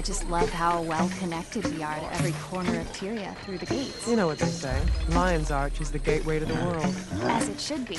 just love how well connected we are to every corner of Tyria through the gates. You know what they say. Lion's Arch is the gateway to the world. As it should be.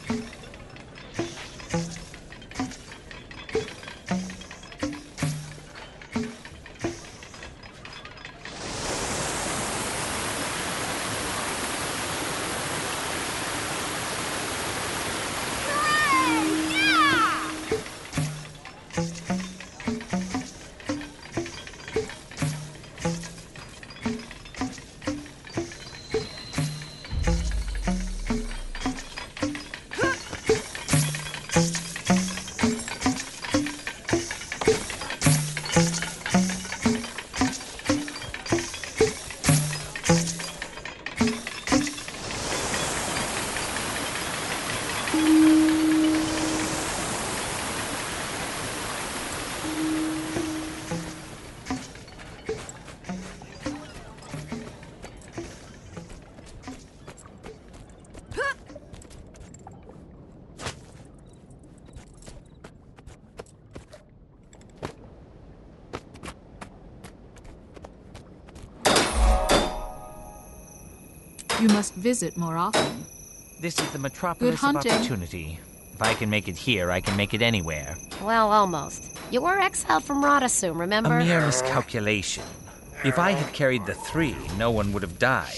You must visit more often. This is the metropolis of opportunity. If I can make it here, I can make it anywhere. Well, almost. You were exiled from Radasum, remember? A mere miscalculation. If I had carried the 3, no one would have died.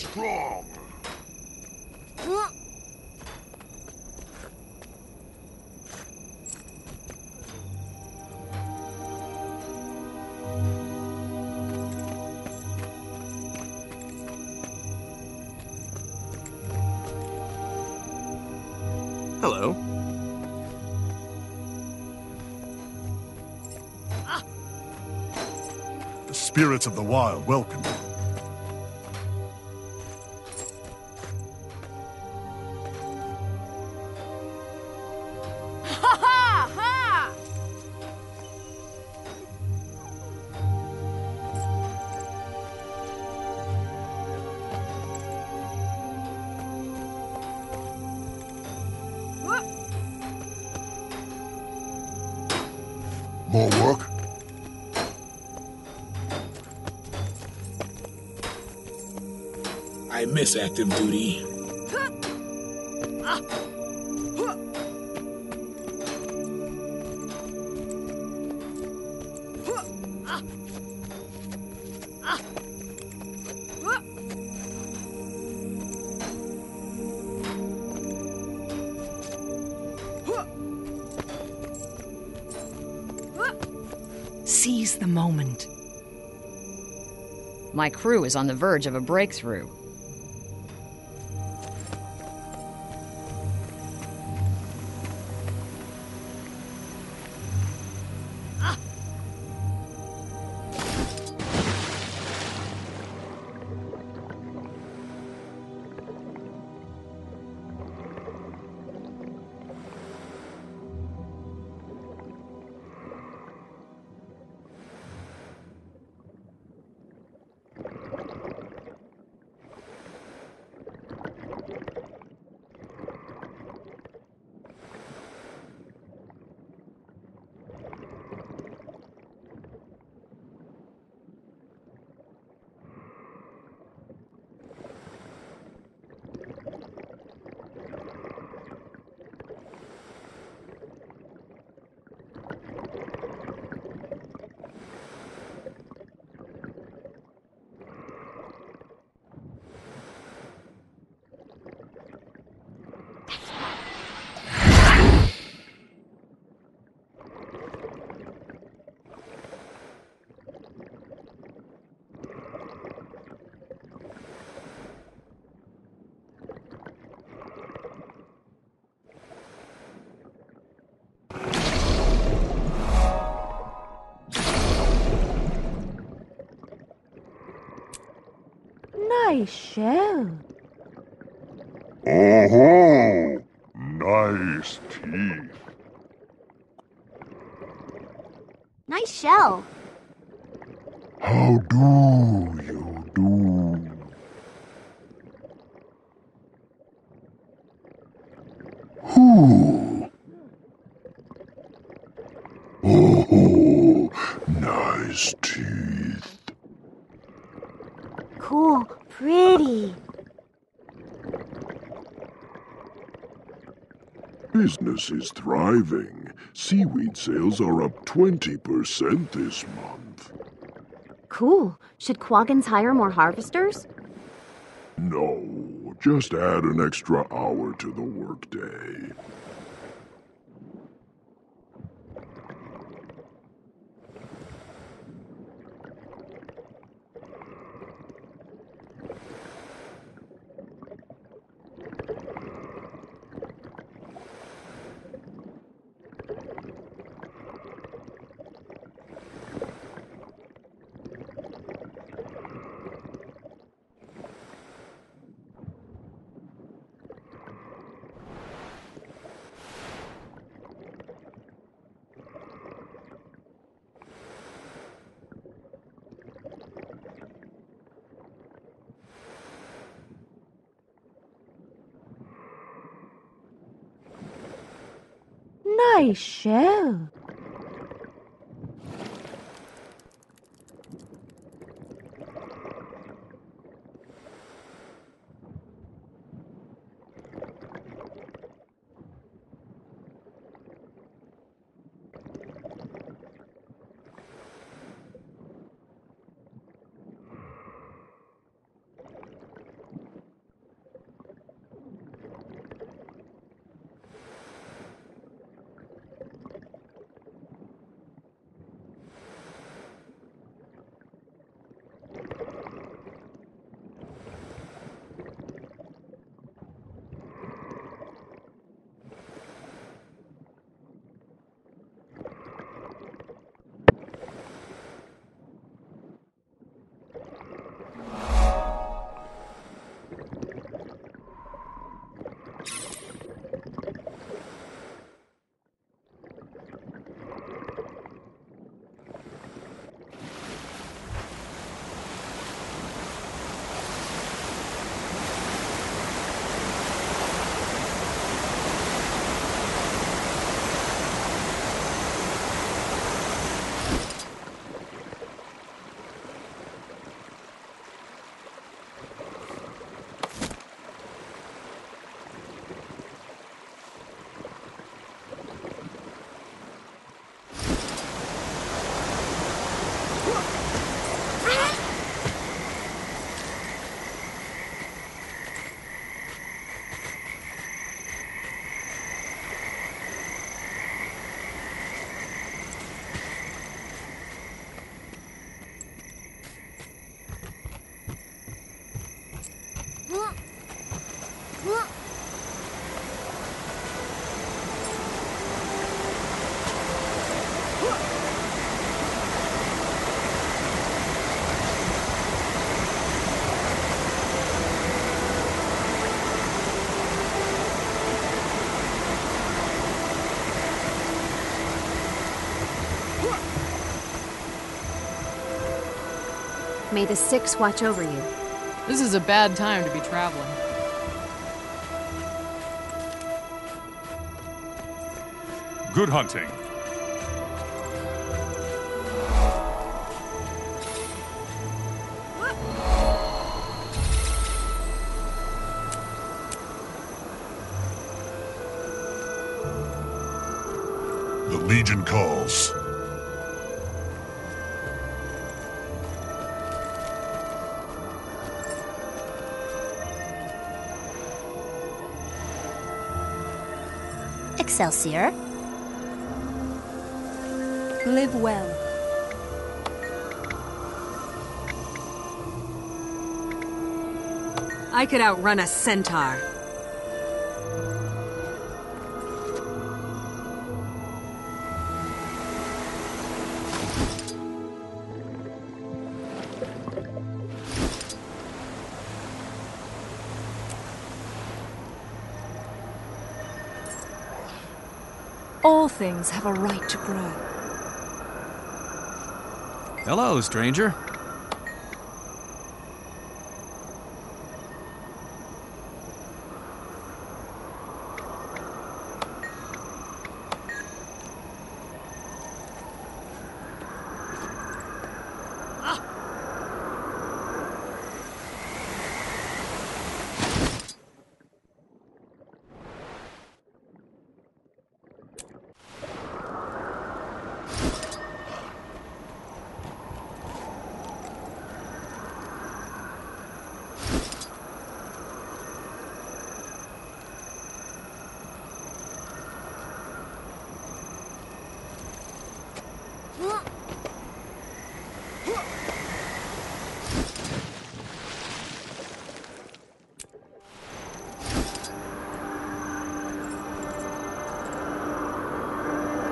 Hello. The spirits of the wild welcome you. More work? I miss active duty. Seize the moment. My crew is on the verge of a breakthrough. Nice shell. Oh, nice teeth. Nice shell. How do you do? Whew. Oh, nice teeth. business is thriving. Seaweed sales are up 20% this month. Cool. Should Quaggins hire more harvesters? No, just add an extra hour to the workday. Nice shell. May the Six watch over you. This is a bad time to be traveling. Good hunting. The Legion calls. Excelsior. Live well. I could outrun a centaur. All things have a right to grow. Hello, stranger.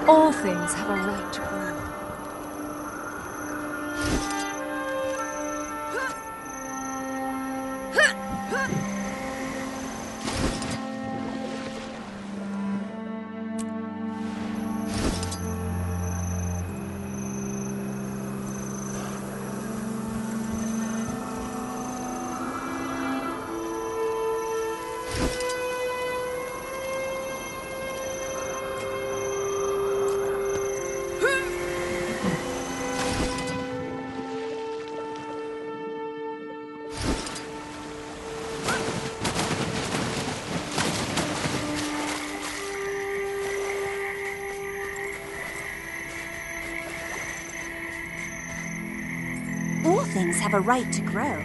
All things have a right to grow. All things have a right to grow.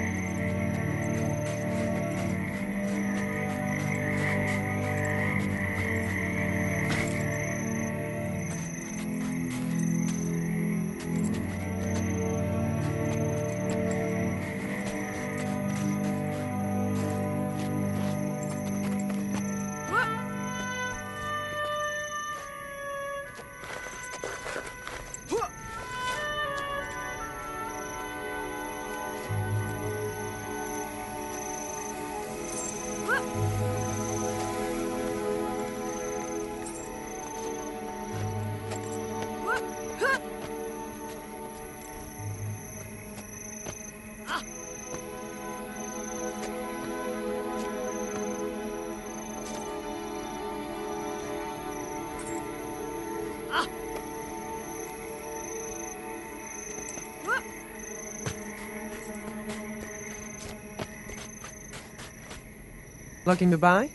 Looking to buy?